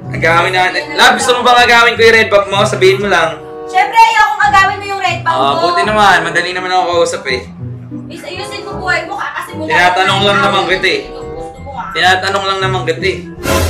Agawin natin. Love, gusto mo bang agawin ko yung red buff mo? Sabihin mo lang. Siyempre, ayokong agawin mo yung red buff mo. Buti naman. Madali naman ako kausap eh. Ayusin mo buhay mo kasi mukha. Tinatanong lang naman kita eh. Tinatanong lang naman kita eh.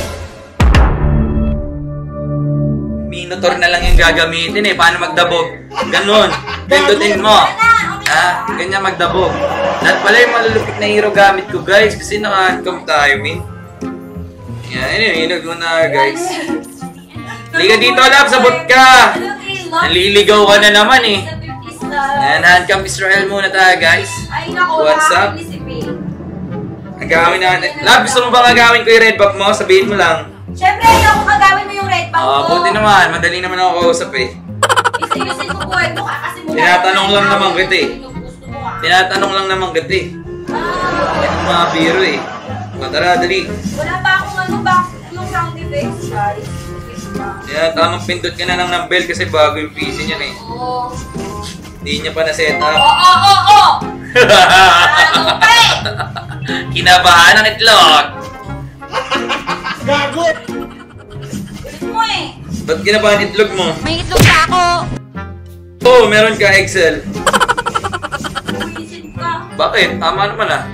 Minotaur na lang yung gagamitin eh. Paano magdabog? Ganon. Pindutin mo. Ganyan magdabog. Lahat pala yung malulupit na hero gamit ko guys. Kasi naka-handcam tayo eh. Yan, inog mo na guys. Liga dito, love, sabot ka. Naliligaw ka na naman eh. Yan, handcam Israel muna tayo guys. What's up? Agawin natin. Love, gusto mo bang agawin ko yung red buff mo? Sabihin mo lang. Siyempre, ayokong agawin mo yung red buff mo. Buti naman. Madali naman ako kausap eh. Ayusin mo buhay mo kasi mukha. Tinatanong lang naman kita eh. Tinatanong lang naman kita eh. Yan ang mga biro eh. Tara, dali. Wala pa akong yung sound effects, guys. Yan, tamang pindot ka na lang ng bell kasi bago yung PC niyan eh. Oo. Hindi niya pa na-set up. Oo! Ano pa eh? Kinabahan ang itlog. Gago! Ulit mo eh. Ba't kinabahan itlog mo? May itlog pa ako. Oo, meron ka Excel. Buwisit ka. Bakit? Tama naman ah.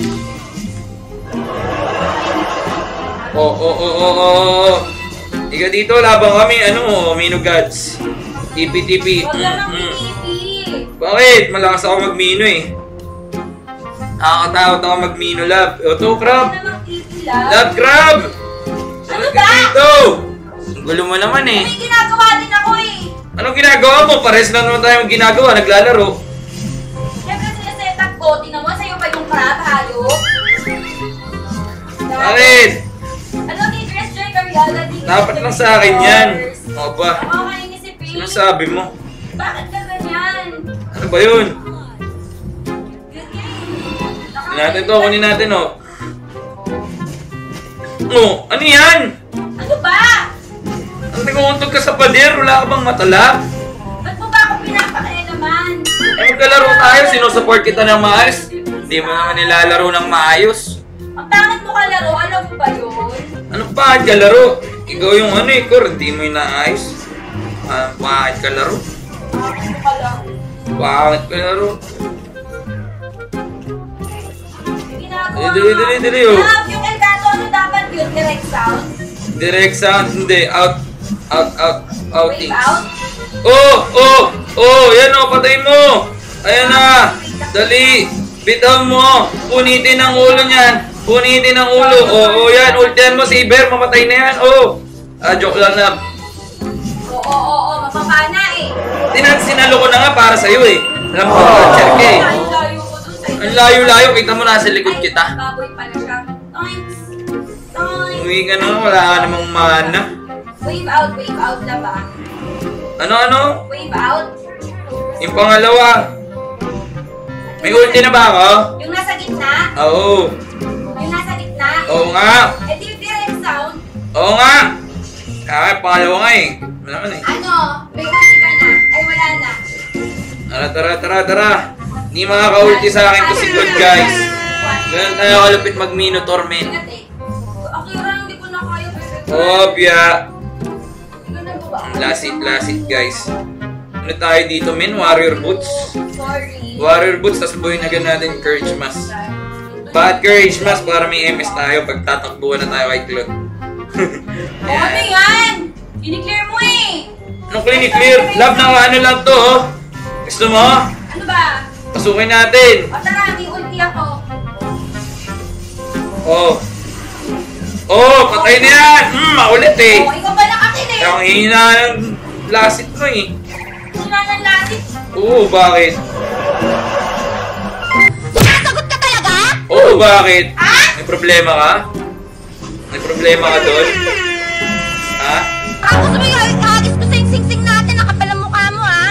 Oo. Ika dito, labang kami, Mino Gods. TP. Huwag lang ng TP. Bakit? Malakas ako mag-Mino eh. Nakakatakot ako mag-Mino, love. Ito, crab. Huwag namang TP, love. Love, crab! Ano ba? Dito! Ang gulo mo naman eh. May ginagawa din ako eh. Anong ginagawa mo? Pares lang naman tayo ginagawa, naglalaro. Siyempre sinaset up ko. Tingnan mo, sa'yo pa yung crab, hayop. Bakit? Ano ni Christian Carriala? Dapat lang sa akin yan. O ba? Ako kainin si Pink. Sino sabi mo? Bakit ka ganyan? Ano ba yun? Kunin natin oh. Oh, ano yan? Ano ba? Ang nag-uuntog ka sa pader, wala ka bang matala? Ba't mo ba ako pinapakaya naman? Magkalaro tayo, sinusupport kita ng maayos. Hindi mo naman nilalaro ng maayos. Ang pangit mo kalaro, alam mo ba yun? Ano pa, kalaro? Ikaw yung Kor, hindi mo inaayos. Pangit kalaro. Pangit mo kalaro. Pangit kalaro. Ginagawa Dili oh. Yung Elgato, ano dapat yun? Direct sound? Direct sound, hindi. Outings. Wave out? Yan o, patay mo. Ayan na. Dali. Bitaw mo. Punitin ang ulo niyan. Punitin ang ulo. Yan. Ultihan mo si Iber. Mamatay na yan. Joke lang na. Oo. Mapapana eh. Sinalo ko na nga para sa'yo eh. Alam ko, Cherke eh. Ang layo ko dun sa'yo. Ang layo-layo. Kita mo nasa likod kita. Baboy pala siya. Toinks. Uwi ka na. Wala ka namang mana. Wave out na ba? Ano? Wave out? Yung pangalawa. May ulti na ba ako? Yung nasa gitna? Oo. Yung nasa gitna? Oo nga. Direct sound? Oo nga. Pangalawa nga eh. Wala naman eh. Ano? May ulti ka na? Ay, wala na. Tara. Hindi makaka-ulti sa akin to si God, guys. Ganun tayo kalupit mag-Minotaur, men. Akira, hindi ko na kaya. Obya. Ganun ba? Lasit, guys. Ano tayo dito, men? Warrior Boots. Sorry. Warrior Boots, tas buuin agad natin Courage Mask. Bad Courage Mask para may MS tayo pag tatakbuhan na tayo kay Claude. Ano yan? Ini-clear mo eh. Anong clear? Love na ano lang to, oh. Gusto mo? Ano ba? Pasukin natin. O tara, may ulti ako. Patay na yan. Maulit eh. Ikaw ba nakakinig? Ang hina ng lasit mo eh. Sila ng lasit. Bakit? Sumasagot ka talaga? Bakit? May problema ka? May problema ka doon? Ha? Gusto mo yung hagis ko sa yung sing-sing natin, nakapal ang mukha mo ha?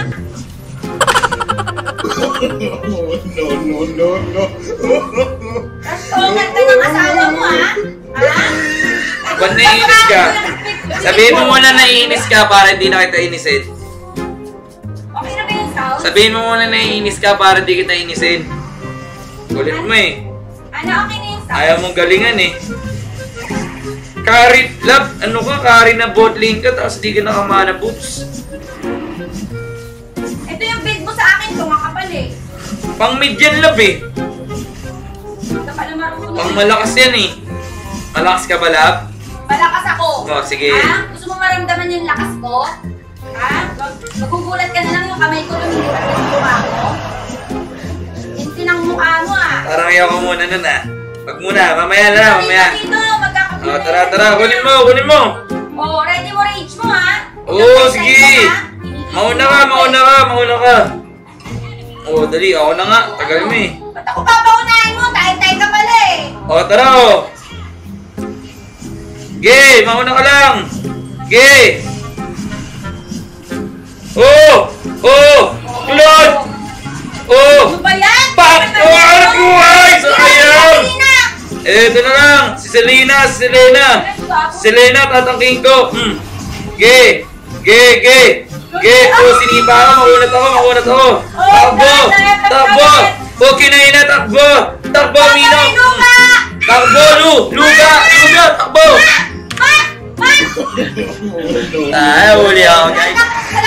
No. Tongan ka ng asawa mo ha? Ba't naiinis ka? Sabihin mo muna naiinis ka para hindi na kita inisin. Okay na ba yung sound? Sabihin mo muna naiinis ka para hindi kita inisin. Kulit mo eh. Ano, okay na yung sound? Ayaw mong galingan eh. Carry, love, ano ka? Carry na bot lane ka, tapos di ka nakamana boots. Ito yung build mo sa akin, tumakapal eh. Pang mid yan, love eh. Ito pala marunong. Pang malakas yan eh. Malakas ka ba, love? Malakas ako. Oh, sige. Ha? Gusto mo maramdaman yung lakas ko? Ha? Magugulat ka na lang yung kamay ko lumilipat na yung mukha ko. Inti ng mukha mo ah. Parang ayaw ko muna nun ah. Wag muna, mamaya na, mamaya. Dito, magkakapit. Oh, tara, kunin mo, kunin mo. Oh, ready mo rage mo ha? Oo, sige. Mauna ka. Oh, dali, ako na nga. Tagal mo eh. Ba't ako papaunahin mo? Tayo-tayo ka pala eh. Oh, tara oh. Ge, mauna ka lang. Ge. Oh, Claude. Oh. Ano ba yan? Pak! Anak ko ay! Sayang! Eto na lang. Si Selena. Selena, tatangking ko. Ge. Oh, sinipa ako. Makunat ako. Takbo. Okay na ina, takbo, Mino. Luga. Takbo. Huli ako, guys.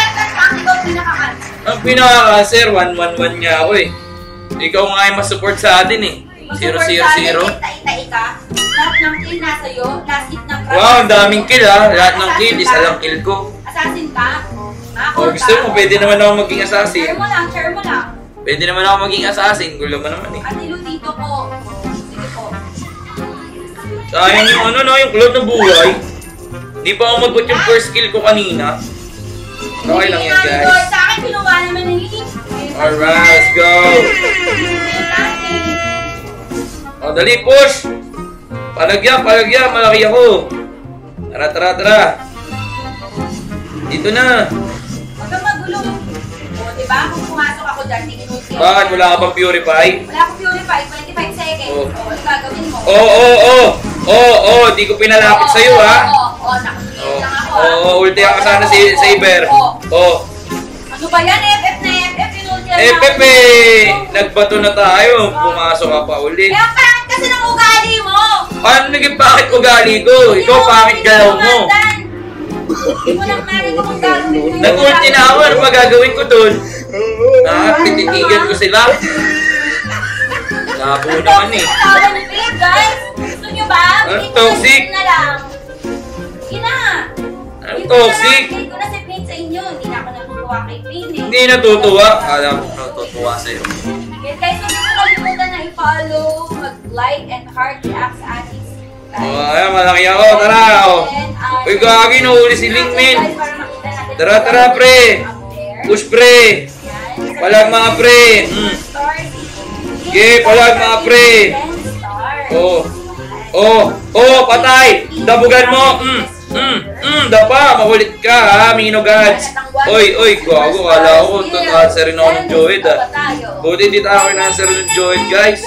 Ang pinaka-cancer, 1-1-1 nga ako eh. Ikaw nga yung masupport sa atin eh. 0-0-0. Tay-tay ka. Lahat ng kill nasa iyo. Last hit ng crush. Wow, ang daming kill ah. Lahat ng kill, isa lang kill ko. Assassin ka? Oh, gusto mo, pwede naman ako maging assassin. Share mo lang. Pwede naman ako maging assassin. Gulo mo naman eh. At dito po. Sige po. Sayang yung yung cloud na buhay. Hindi pa ako magbot yung first kill ko kanina. Okay lang yan, guys. Sa akin, pinuha naman ng hihing. Alright, let's go. Oh, dali, push. Palagya, malaki ako. Tara. Dito na. Huwag kang magulo. O, diba? Kung pumasok ako dyan, tingin mo siya. Bakit? Wala ka bang purify? Wala akong purify. 25 seconds. Oh. O, ano gagawin mo? Oo. Di ko pinalapit sa'yo, ha? Oo, nakakilip lang ako, ha? Oo, ulti ako sana si Saber. Oo. Ano ba yan? FF na FF. Pinulti lang FF eh. Nagbato na tayo. Pumasok ka pa ulit. Kaya pangit kasi ng ugali mo. Paano naging bakit ugali ko? Ikaw pangit galaw mo. Hindi mo lang narinig kung gagawin mo. Nag-ulti na ako. Ano pa gagawin ko dun? Tititigan ko sila. Labo naman eh. Tawa ni Babe, guys. Gusto nyo ba? Ang Bigay ko toxic. na lang. Ina. Ang toxic. Bigay ko na si Pin sa inyo. Hindi na ako natutuwa kay Pin eh. Hindi natutuwa. Alam ko natutuwa sa'yo. Okay, guys, huwag niyo kalimutan na i-follow, mag-like and heart react sa ating Oh, ayan, malaki ako. Tara, oh. Uy, gagi, nahuli si Lingmin. Tara, pre. Push, pre. Palag mga pre. Okay, palag mga pre. Oh, patay. Dabugan mo. Dapa, makulit ka ha, Mino Gods. Oy, gago, kala ko, answer rin ako ng Joed ha. Buti hindi tayo in-answer ng Joed, guys.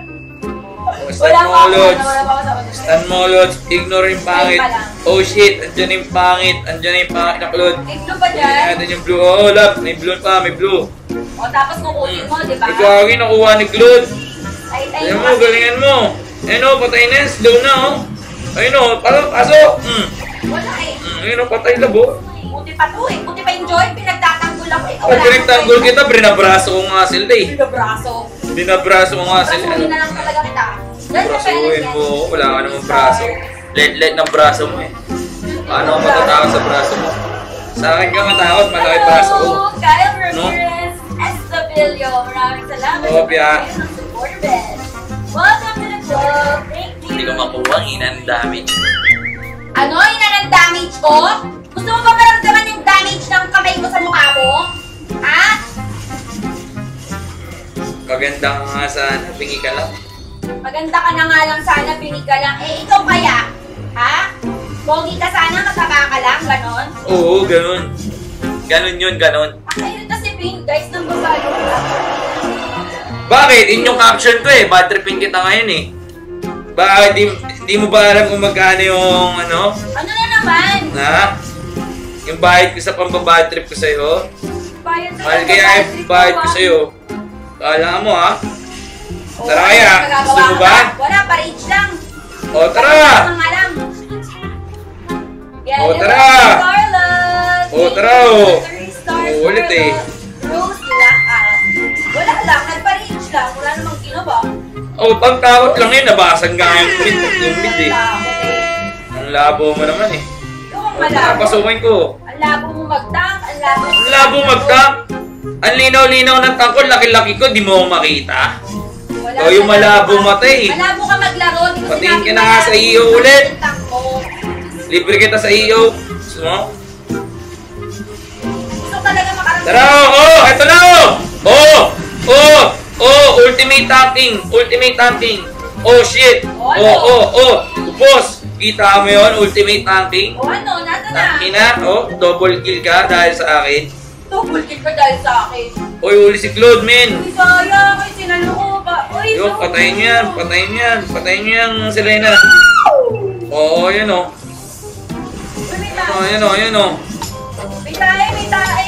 Stan mo, Lods. Ignore yung pangit. Oh shit, andyan yung pangit na Claude. May blue ba dyan? Andyan yung blue. Oh, love, may blue pa, may blue. O, tapos kukunin mo, di ba? Gagi, nakuha ni Claude. Ay, Ayan mo, galingan mo. Ayun o, patay na yan, slow na oh. Ayun o, pasok. Wala eh. Ayun o, patay labo. Buti pa to eh. Buti pa yung Joy, pinagtatanggol ako eh. Pag pinagtanggol kita, brinabraso ko nga sila eh. Pinabraso. Binabraso ko nga sila. Brasuhin na lang talaga kita. Dahil sa pera Brasuhin yan. mo, wala ka namang braso. Let ng braso mo eh. Paano ako matatakot sa braso mo? Sa akin ka matakot, malaki braso ko. Hello, Kyle No? Ramirez, Estabilio. Maraming salamat Oh, Pia. sa supporter bed. Welcome to the club. Thank you. Hindi ko makuha ang ina ng damage. Ano? Ina ng damage ko? Gusto mo ba maramdaman yung damage ng kamay ko sa mukha mo? Ha? Maganda ka nga sana, bingi ka lang. Maganda ka na nga lang sana, pinig ka lang. Eh, ikaw kaya? Ha? Pogi ka sana, mataba ka lang, ganon? Oo, ganun. Ganun yun, ganun. Ayun kasi pin, guys, ng babae. Bakit? In yung caption ko eh, bad tripping kita ngayon eh. Bakit? Di mo ba alam kung magkano yung ano? Ano na naman? Na? Yung bayad ko sa pambabad trip ko sa'yo? Bayad sa Mahal kaya yung bayad ko sa'yo. Kala mo ha? Tara kaya, gusto mo ba? Wala, pa-rage lang. O tara! Ang alam. Yan, O, yung tara! Scarlet. O, tara, o. Star O, ulit eh. Rose Lackout. Wala lang, nagpa-reach lang. Wala namang ginawa. Oh, pangtakot lang yun. Nabasag nga yung mid eh. Takot eh. Ang labo mo naman eh. Ikaw ang O, tara, malabo. pasukin ko. Ang labo mo mag-tank. Ang labo mo Ang labo mag-tank. Ang linaw-linaw ng tank ko. Laki-laki ko. Di mo ako makita. Wala Ikaw yung ka malabo lang. mata eh. Malabo ka maglaro. Di ko Patingin sinabi ka na nga sa iyo ulit. yung tank mo. Libre kita sa iyo. Gusto mo? Gusto talaga makarating. Tara, oh! Eto na, oh! Oh! Oh! Oh! Ultimate tanking! Ultimate tanking! Oh, shit! Oh, Oh, ano? oh, oh! Boss! Kita mo yun? Ultimate tanking? O ano, nasa na. Tangina, oh! Double kill ka dahil sa akin. Double kill ka dahil sa akin. Uy, uli si Claude, men! Uy, sayang. Uy, sinalo ko ba? Uy, Yo, patayin niyo yan! Patayin niyo yan! Patayin niyo yung Selena! Oo, yun, oh! Uy, may Oh, tae. yun, oh, yun, oh! May tae, may tae.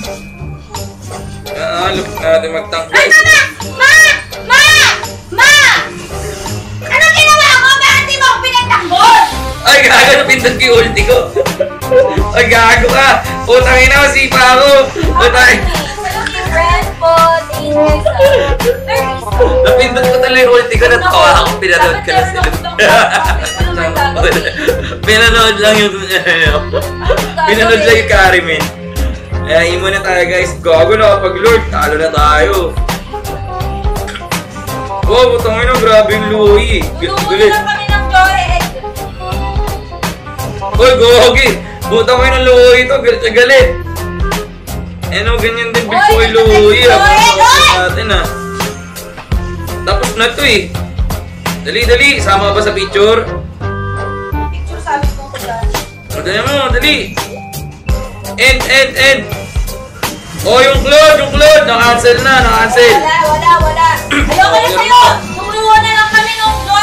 Look natin mag-tank, Ay, guys! Ma! Ma! Ma! Anong ginawa mo? Bakit di mo ako pinagtanggol? Ay, gago! Napindot ko yung ulti ko! Ay, gago ka! Putang ina, masipa ako! Putang ina! Walang yung friend po. Thank you, sir. Napindot ko talaga yung ulti ko. Natawa ako. Pinanood ka lang sila. Pinanood lang yung... Pinanood lang yung carry, men. Kaya imo na tayo, guys. Gago na kapag Lord. Talo na tayo. Wow, putang ina. Grabe yung Louie. Galit. lang kami ng Joy. Uy, gogi! Butang ina ng Louie ito. Galit na galit. Ano, ganyan din build ko kay Louie. Tapos natin, ah. Tapos na to, eh. Dali, dali. Sama ba sa picture? Picture sabi ko ko dyan. O, dali mo, dali. End. Oh, yung Claude. Na-cancel na, na-cancel. Wala. Ayoko na sa'yo. Tumuwa na lang kami ng Joy.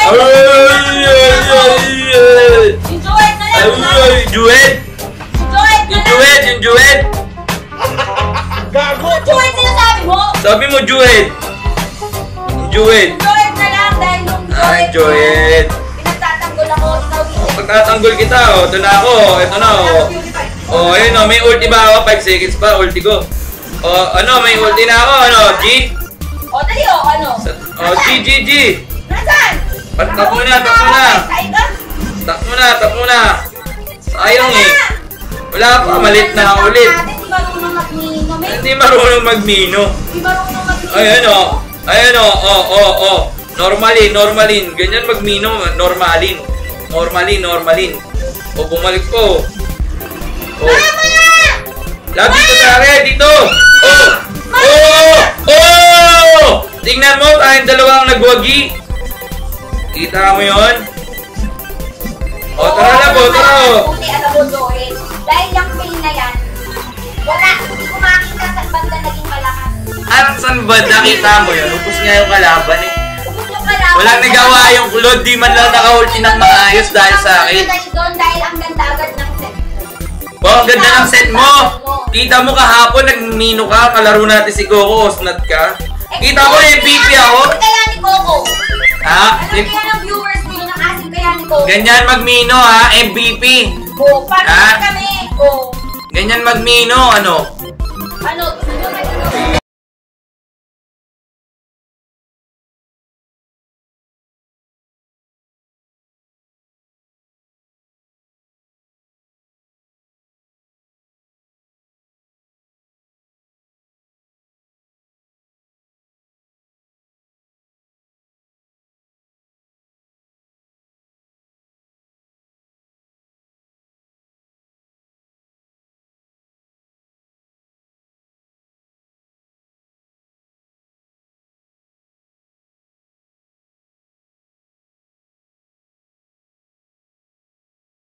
Yung Joy na lang. Ay, Jued. Yung Joy na lang. Gago. Yung Joy sinasabi mo. Sabi mo, Jued. Jued. Yung Joy na lang dahil yung Joy. Ay, Jued. Pinagtatanggol ako. Ikaw hindi. Pagtatanggol kita, oh. Ito na ako. Ito na, oh. Oh, ayun, oh. May ulti ba ako? 5 seconds pa, ulti ko. Oh, ano, may ulti na ako. Ano, G? O, dali o, ano? Oh, G. Nasaan? Tap mo na. Tap mo na. Sayang, eh. Wala pa, malit na ulit. Hindi marunong magmino. Hindi marunong magmino. Hindi marunong magmino. Ayan o. Oh. Normalin. Ganyan magmino. Normalin. O, bumalik ko. Oh. Lagi dito sa akin, dito. Oh! Tingnan mo, tayong dalawang nagwagi. Kita mo yon? O, tara na po, tara o. Buti alam mo, Joel. Dahil yung pain na yan, wala, hindi ko makakita saan banda naging malakas. Anong saan ba nakita mo yun? Upos nga yung kalaban eh. Ubus yung kalaban. Walang nagawa yung Claude, di man lang naka-ulti ng maayos dahil sa akin. Dahil ang ganda agad ng set. Oh, ang ganda ng set mo! Kita mo kahapon, nagmino ka, kalaro natin si Coco, osnat ka. Kita mo, MVP ako. Ano kaya ni Coco? Ha? Ano kaya ng viewers mo yun? Ang asin kaya ni Coco? Ganyan magmino ha, MVP. Oh, paano Ha? kami? Oh, Ganyan magmino, ano? ano?